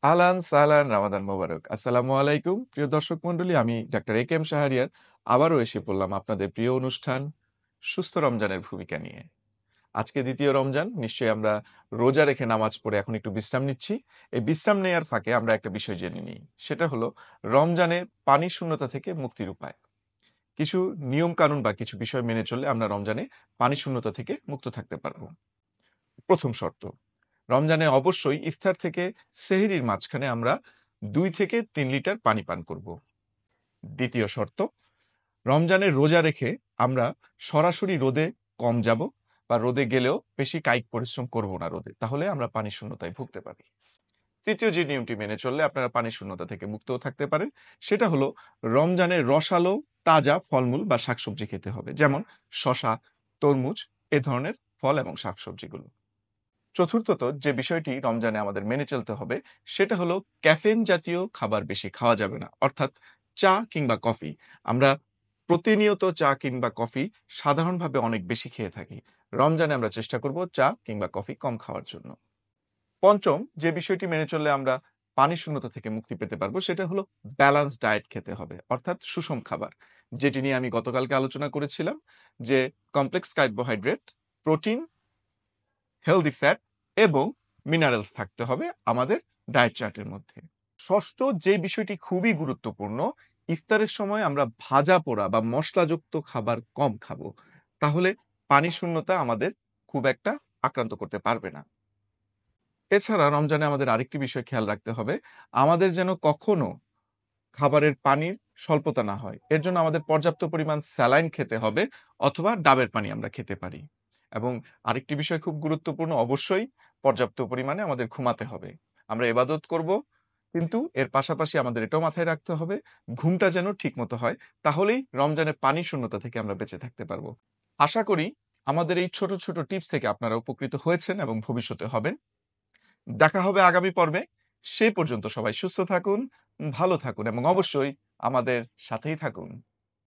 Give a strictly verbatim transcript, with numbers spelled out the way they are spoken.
আহলান সাহলান রামাদান মোবারক। আসসালামু আলাইকুম। প্রিয় দর্শক মণ্ডলী, আমি doctor A K M Shahriar আবারও এসে পড়লাম আপনাদের প্রিয় অনুষ্ঠান সুস্থ রমজানের ভূমিকা নিয়ে। আজকে দ্বিতীয় রমজান, নিশ্চয়ই আমরা রোজা রেখে নামাজ পড়ে এখন একটু বিশ্রাম নিচ্ছি। এই বিশ্রাম নেয়ার ফাঁকে আমরা একটা বিষয় জেনে নিই, সেটা হলো রমজানে পানি শূন্যতা থেকে মুক্তির উপায়। কিছু নিয়ম কানুন বা কিছু বিষয় মেনে চললে আমরা রমজানে পানি শূন্যতা থেকে মুক্ত থাকতে পারবো। প্রথম শর্ত, রমজানে অবশ্যই ইফতার থেকে সেহরির মাঝখানে আমরা দুই থেকে তিন লিটার পানি পান করব। দ্বিতীয় শর্ত, রমজানে রোজা রেখে আমরা সরাসরি রোদে কম যাব বা রোদে গেলেও বেশি কায়িক পরিশ্রম করব না রোদে, তাহলে আমরা পানি শূন্যতায় ভুগতে পারি। তৃতীয় যে নিয়মটি মেনে চললে আপনারা পানি শূন্যতা থেকে মুক্তও থাকতে পারেন, সেটা হলো রমজানে রসালো তাজা ফলমূল বা শাকসবজি খেতে হবে, যেমন শসা, তরমুজ, এ ধরনের ফল এবং শাকসবজিগুলো। চতুর্থত যে বিষয়টি রমজানে আমাদের মেনে চলতে হবে, সেটা হলো ক্যাফেন জাতীয় খাবার বেশি খাওয়া যাবে না, অর্থাৎ চা কিংবা কফি। আমরা প্রতিনিয়ত চা কিংবা কফি সাধারণভাবে অনেক বেশি খেয়ে থাকি। রমজানে আমরা চেষ্টা করব চা কিংবা কফি কম খাওয়ার জন্য। পঞ্চম যে বিষয়টি মেনে চললে আমরা পানি শূন্যতা থেকে মুক্তি পেতে পারবো, সেটা হলো ব্যালান্স ডায়েট খেতে হবে, অর্থাৎ সুষম খাবার, যেটি নিয়ে আমি গতকালকে আলোচনা করেছিলাম, যে complex carbohydrate, protein, healthy fat এবং মিনারেলস থাকতে হবে আমাদের ডায়েট চার্টের মধ্যে। ষষ্ঠ যে বিষয়টি খুবই গুরুত্বপূর্ণ, ইফতারের সময় আমরা ভাজা পোড়া বা মশলাযুক্ত খাবার কম খাবো, তাহলে পানি শূন্যতা আমাদের খুব একটা আক্রান্ত করতে পারবে না। এছাড়া রমজানে আমাদের আরেকটি বিষয় খেয়াল রাখতে হবে, আমাদের যেন কখনো খাবারের পানির স্বল্পতা না হয়। এর জন্য আমাদের পর্যাপ্ত পরিমাণ স্যালাইন খেতে হবে, অথবা ডাবের পানি আমরা খেতে পারি। এবং আরেকটি বিষয় খুব গুরুত্বপূর্ণ, অবশ্যই পর্যাপ্ত পরিমাণে আমাদের ঘুমাতে হবে। আমরা ইবাদত করব, কিন্তু এর পাশাপাশি আমাদের এটাও মাথায় রাখতে হবে, ঘুমটা যেন ঠিকমতো হয়, তাহলেই রমজানের পানি শূন্যতা থেকে আমরা বেঁচে থাকতে পারবো। আশা করি আমাদের এই ছোট ছোট টিপস থেকে আপনারা উপকৃত হয়েছেন এবং ভবিষ্যতে হবেন। দেখা হবে আগামী পর্বে। সেই পর্যন্ত সবাই সুস্থ থাকুন, ভালো থাকুন এবং অবশ্যই আমাদের সাথেই থাকুন।